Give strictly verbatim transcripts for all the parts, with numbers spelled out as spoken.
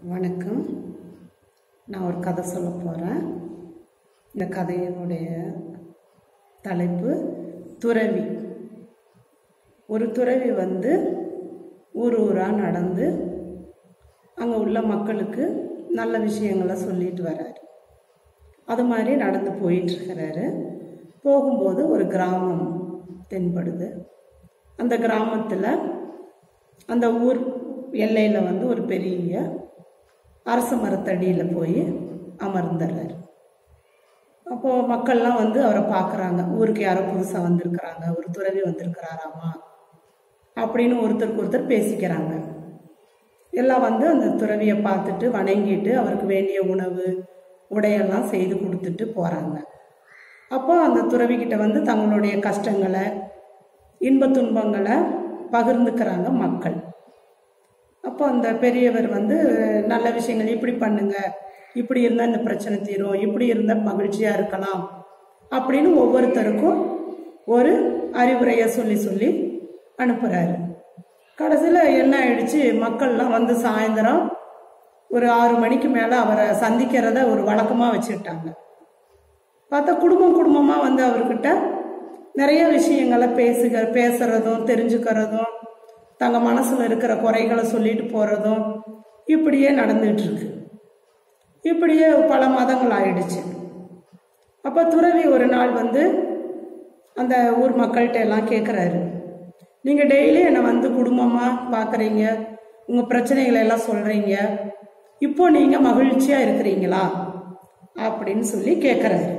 வணக்கம். நான் ஒரு கதை சொல்ல போகிறேன். இந்த கதையினுடைய தலைப்பு துறவி. ஒரு துறவி வந்து ஊர் ஊராக நடந்து அங்கே உள்ள மக்களுக்கு நல்ல விஷயங்களை சொல்லிட்டு வர்றாரு. அது மாதிரி நடந்து போயிட்டுருக்கிறாரு. போகும்போது ஒரு கிராமம் தென்படுது. அந்த கிராமத்தில் அந்த ஊர் எல்லையில் வந்து ஒரு பெரிய அரச மரத்தடியில் போய் அமர்ந்துடுறாரு. அப்போது மக்கள்லாம் வந்து அவரை பார்க்குறாங்க. ஊருக்கு யாரோ புதுசாக வந்திருக்கிறாங்க, ஒரு துறவி வந்திருக்கிறாராமா அப்படின்னு ஒருத்தருக்கு ஒருத்தர் பேசிக்கிறாங்க. எல்லாம் வந்து அந்த துறவியை பார்த்துட்டு வணங்கிட்டு அவருக்கு வேண்டிய உணவு உடையெல்லாம் செய்து கொடுத்துட்டு போகிறாங்க. அப்போ அந்த துறவிக்கிட்ட வந்து தங்களுடைய கஷ்டங்களை இன்ப துன்பங்களை பகிர்ந்துக்கிறாங்க மக்கள். அப்போ அந்த பெரியவர் வந்து நல்ல விஷயங்கள் இப்படி பண்ணுங்க, இப்படி இருந்தால் இந்த பிரச்சனை தீரும், இப்படி இருந்தால் மகிழ்ச்சியாக இருக்கலாம் அப்படின்னு ஒவ்வொருத்தருக்கும் ஒரு அறிவுரையை சொல்லி சொல்லி அனுப்புகிறாரு. கடைசியில் என்ன ஆயிடுச்சு, மக்கள்லாம் வந்து சாயந்தரம் ஒரு ஆறு மணிக்கு மேலே அவரை சந்திக்கிறத ஒரு வழக்கமாக வச்சுக்கிட்டாங்க. பார்த்தா குடும்பம் குடும்பமாக வந்து அவர்கிட்ட நிறைய விஷயங்களை பேசுக பேசுறதும் தெரிஞ்சுக்கிறதும் தங்க மனசுல இருக்கிற குறைகளை சொல்லிட்டு போறதும் இப்படியே நடந்துட்டு இருக்கு. இப்படியே பல மாதங்கள் ஆயிடுச்சு. அப்ப துறவி ஒரு நாள் வந்து அந்த ஊர் மக்கள்கிட்ட எல்லாம் கேட்குறாரு, நீங்க டெய்லி என்னை வந்து குடும்பமா பாக்குறீங்க, உங்க பிரச்சனைகளை எல்லாம் சொல்றீங்க, இப்போ நீங்க மகிழ்ச்சியா இருக்கிறீங்களா அப்படின்னு சொல்லி கேட்குறாரு.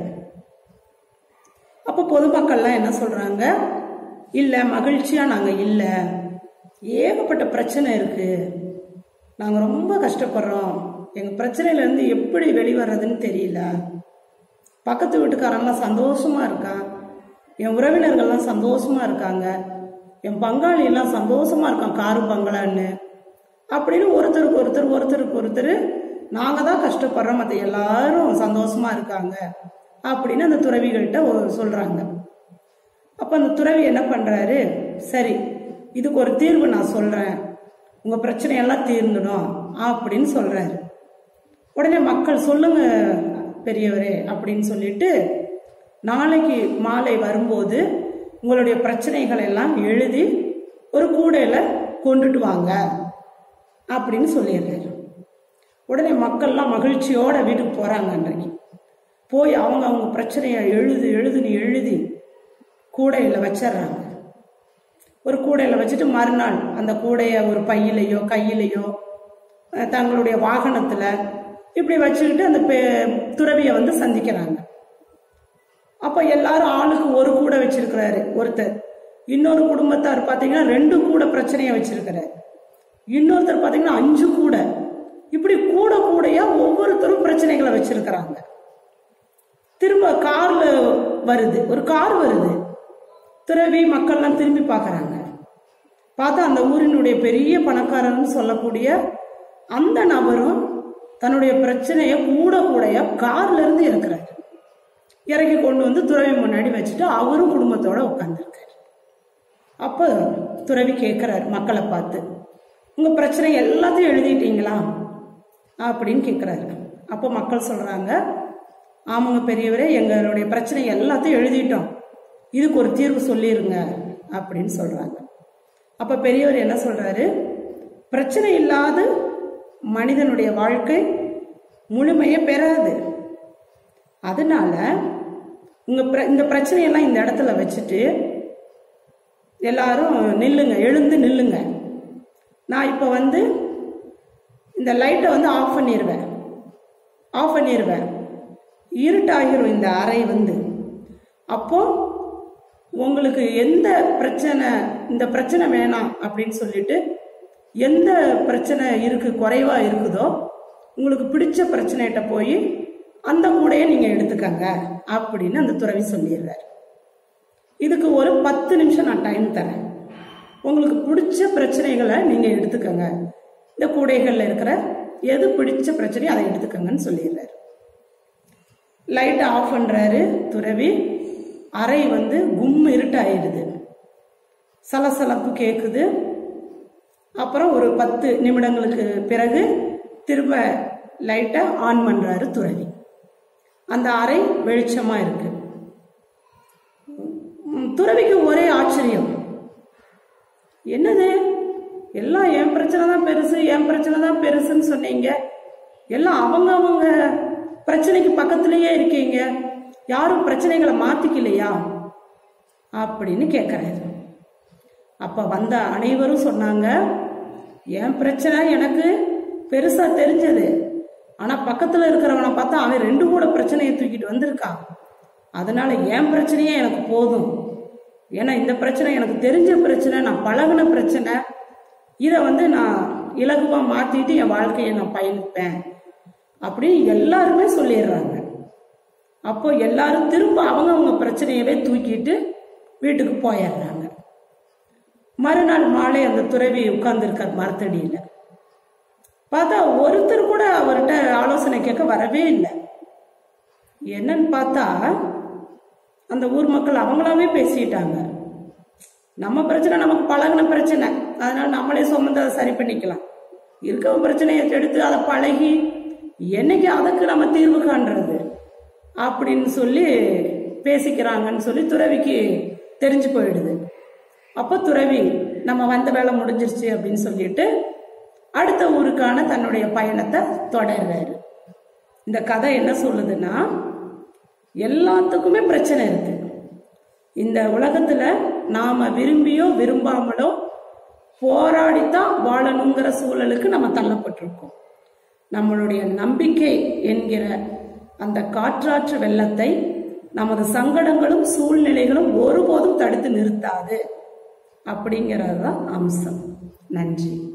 அப்போ பொதுமக்கள்லாம் என்ன சொல்றாங்க, இல்ல மகிழ்ச்சியா நாங்க இல்லை, ஏகப்பட்ட பிரச்சனை இருக்கு, நாங்க ரொம்ப கஷ்டப்படுறோம், எங்க பிரச்சனையில இருந்து எப்படி வெளிவரதுன்னு தெரியல, பக்கத்து வீட்டுக்காரங்களாம் சந்தோஷமா இருக்கா, என் உறவினர்கள்லாம் சந்தோஷமா இருக்காங்க, என் பங்காளி எல்லாம் சந்தோஷமா இருக்கான் காரு பங்களான்னு அப்படின்னு ஒருத்தருக்கு ஒருத்தர் ஒருத்தருக்கு ஒருத்தர் நாங்க தான் கஷ்டப்படுறோம், மற்ற எல்லாரும் சந்தோஷமா இருக்காங்க அப்படின்னு அந்த துறவிகள்கிட்ட சொல்றாங்க. அப்ப அந்த துறவி என்ன பண்றாரு, சரி இதுக்கு ஒரு தீர்வு நான் சொல்றேன், உங்க பிரச்சனையெல்லாம் தீர்ந்துடும் அப்படின்னு சொல்றாரு. உடனே மக்கள் சொல்லுங்க பெரியவரே அப்படின்னு சொல்லிட்டு, நாளைக்கு மாலை வரும்போது உங்களுடைய பிரச்சனைகள் எல்லாம் எழுதி ஒரு கூடையில கொண்டுட்டு வாங்க அப்படின்னு சொல்லிடுறாரு. உடனே மக்கள்லாம் மகிழ்ச்சியோட வீட்டுக்கு போறாங்க. அன்றைக்கு போய் அவங்க அவங்க பிரச்சனையை எழுது எழுதுன்னு எழுதி கூடையில வச்சிடுறாங்க. ஒரு கூடையில வச்சுட்டு மறுநாள் அந்த கூடைய ஒரு பையிலையோ கையிலையோ தங்களுடைய வாகனத்துல இப்படி வச்சுக்கிட்டு அந்த துறவியை வந்து சந்திக்கிறாங்க. அப்ப எல்லாரும் ஆளுக்கு ஒரு கூடை வச்சிருக்கிறாரு ஒருத்தர். இன்னொரு குடும்பத்தார் பாத்தீங்கன்னா ரெண்டு கூட பிரச்சனையை வச்சிருக்கிறாரு. இன்னொருத்தர் பாத்தீங்கன்னா அஞ்சு கூட. இப்படி கூட கூடையா ஒவ்வொருத்தரும் பிரச்சனைகளை வச்சிருக்கிறாங்க. திரும்ப கார்ல வருது, ஒரு கார் வருது. துறவி மக்கள்லாம் திரும்பி பார்க்கறாங்க. பார்த்தா அந்த ஊரினுடைய பெரிய பணக்காரர்னு சொல்லக்கூடிய அந்த நபரும் தன்னுடைய பிரச்சனைய கூட கூடைய கார்ல இருந்து இருக்கிறாரு. இறக்கி கொண்டு வந்து துறவி முன்னாடி வச்சுட்டு அவரும் குடும்பத்தோட உட்கார்ந்துருக்காரு. அப்ப துறவி கேட்கிறாரு மக்களை பார்த்து, உங்க பிரச்சனை எல்லாத்தையும் எழுதிட்டீங்களா அப்படின்னு கேட்கிறாரு. அப்ப மக்கள் சொல்றாங்க, ஆமாங்க பெரியவரே, எங்களுடைய பிரச்சனை எல்லாத்தையும் எழுதிட்டோம், இதுக்கு ஒரு தீர்வு சொல்லிருங்க அப்படின்னு சொல்றாங்க. அப்ப பெரியவர் என்ன சொல்றாரு, பிரச்சனை இல்லாத மனிதனுடைய வாழ்க்கை முழுமையை பெறாது. அதனால உங்க இந்த பிரச்சனையெல்லாம் இந்த இடத்துல வச்சுட்டு எல்லாரும் நில்லுங்க, எழுந்து நில்லுங்க. நான் இப்ப வந்து இந்த லைட்டை வந்து ஆஃப் பண்ணிடுவேன் ஆஃப் பண்ணிடுவேன் இருட்டாகிரும் இந்த அறை வந்து. அப்போ உங்களுக்கு எந்த பிரச்சனை, இந்த பிரச்சனை வேணாம் அப்படின்னு சொல்லிட்டு எந்த பிரச்சனை இருக்கு குறைவா இருக்குதோ உங்களுக்கு பிடிச்ச பிரச்சனைகிட்ட போய் அந்த கூடையை நீங்க எடுத்துக்கங்க அப்படின்னு அந்த துறவி சொல்லிடுறாரு. இதுக்கு ஒரு பத்து நிமிஷம் நான் டைம் தரேன், உங்களுக்கு பிடிச்ச பிரச்சனைகளை நீங்க எடுத்துக்கங்க, இந்த கூடைகள்ல இருக்கிற எது பிடிச்ச பிரச்சனையோ அதை எடுத்துக்கங்கன்னு சொல்லிடுறாரு. லைட்டை ஆஃப் பண்றாரு துறவி. அறை வந்து கும் இருட்டாயிடுது, சலசலப்பு கேக்குது. அப்புறம் ஒரு பத்து நிமிடங்களுக்கு பிறகு திரும்ப லைட்டை ஆன் பண்றாரு துறவி. அந்த அறை வெளிச்சமா இருக்கு. துறவிக்கு ஒரே ஆச்சரியம், என்னது எல்லாம் என் பிரச்சனை தான் பெருசு என் பிரச்சனை தான் பெருசுன்னு சொன்னீங்க, எல்லாம் அவங்க அவங்க பிரச்சனைக்கு பக்கத்திலேயே இருக்கீங்க, யாரும் பிரச்சனைகளை மாத்திக்கலையா அப்படின்னு கேட்கிறாரு. அப்ப வந்த அனைவரும் சொன்னாங்க, என் பிரச்சனை எனக்கு பெருசா தெரிஞ்சது, ஆனா பக்கத்துல இருக்கிறவனை பார்த்தா அவன் ரெண்டு கூட பிரச்சனையை தூக்கிட்டு வந்திருக்கான், அதனால என் பிரச்சனையே எனக்கு போதும், ஏன்னா இந்த பிரச்சனை எனக்கு தெரிஞ்ச பிரச்சனை, நான் பழகின பிரச்சனை, இதை வந்து நான் இலகுவா மாத்திட்டு என் வாழ்க்கையை நான் பயணிப்பேன் அப்படின்னு எல்லாருமே சொல்லிடுறாங்க. அப்போ எல்லாரும் திரும்ப அவங்க அவங்க பிரச்சனையவே தூக்கிட்டு வீட்டுக்கு போயிடுறாங்க. மறுநாள் மாலை அந்த துறவி உட்கார்ந்து இருக்கார் மரத்தடியில. பார்த்தா ஒருத்தர் கூட அவர்கிட்ட ஆலோசனை கேட்க வரவே இல்லை. என்னன்னு பார்த்தா அந்த ஊர் மக்கள் அவங்களாவே பேசிட்டாங்க, நம்ம பிரச்சனை நமக்கு பழகின பிரச்சனை, அதனால நம்மளே சுமந்து அதை சரி பண்ணிக்கலாம், இருக்க பிரச்சனையை எடுத்து அதை பழகி என்னைக்கு அதுக்கு நம்ம தீர்வு காண்றது அப்படின்னு சொல்லி பேசிக்கிறாங்கன்னு சொல்லி துறவிக்கு தெரிஞ்சு போயிடுது. அப்போ துறவி நம்ம வந்த வேலை முடிஞ்சிருச்சு அப்படின்னு சொல்லிட்டு அடுத்த ஊருக்கான தன்னுடைய பயணத்தை தொடர்றாரு. இந்த கதை என்ன சொல்லுதுன்னா, எல்லாத்துக்குமே பிரச்சனை இருக்கு. இந்த உலகத்துல நாம விரும்பியோ விரும்பாமலோ போராடித்தான் வாழணுங்கிற சூழலுக்கு நம்ம தள்ளப்பட்டிருக்கோம். நம்மளுடைய நம்பிக்கை என்கிற அந்த காற்றாற்று வெள்ளத்தை நமது சங்கடங்களும் சூழ்நிலைகளும் ஒருபோதும் தடுத்து நிறுத்தாது அப்படிங்கிறது தான் அம்சம். நன்றி.